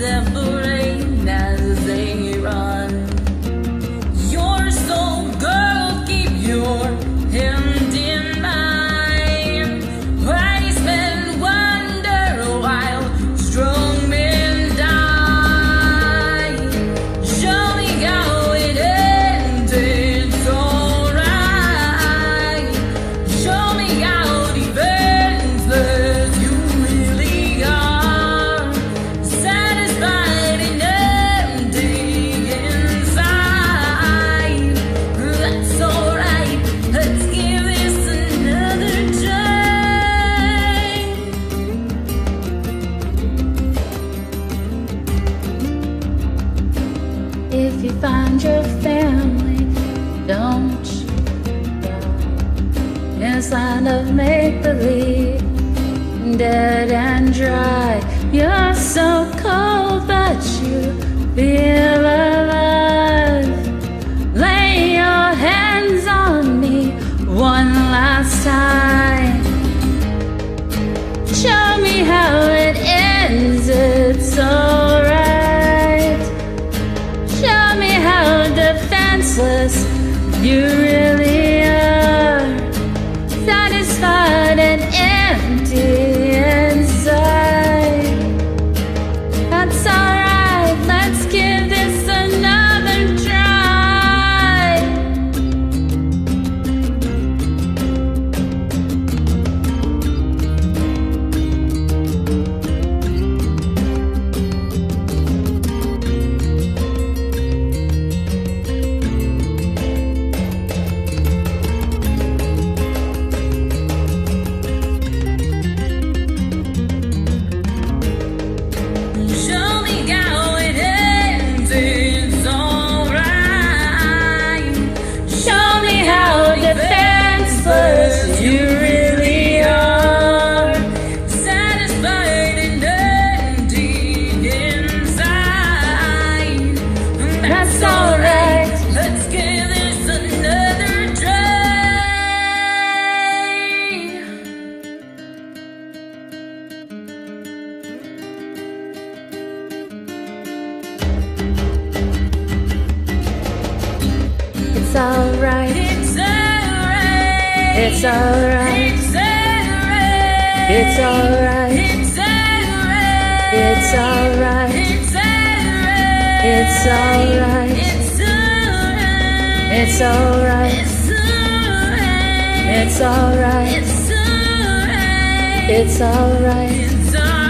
separate as they run. Your soul, girl, keep your hand in mine. Wise men wonder while strong men die. Show me how it ended, it's alright. Show me how defenseless you really are. Satisfied and empty inside. That's alright, let's give this another try. If you find your family, don't you die in a land of make-believe, dead and dry. You're so cold, but you feel alive. Lay your hands on me one last time. Show me how it ends, it's alright. Show me how defenseless you really are. Satisfied and empty inside. That's alright, let's give this another try. Show me how it ends, it's alright. Show me how defenseless you really are. Satisfied and empty inside. That's alright, let's give this another try. It's alright. It's alright. It's alright. It's alright. It's alright. It's alright. It's alright. It's alright. It's alright. It's alright. It's alright.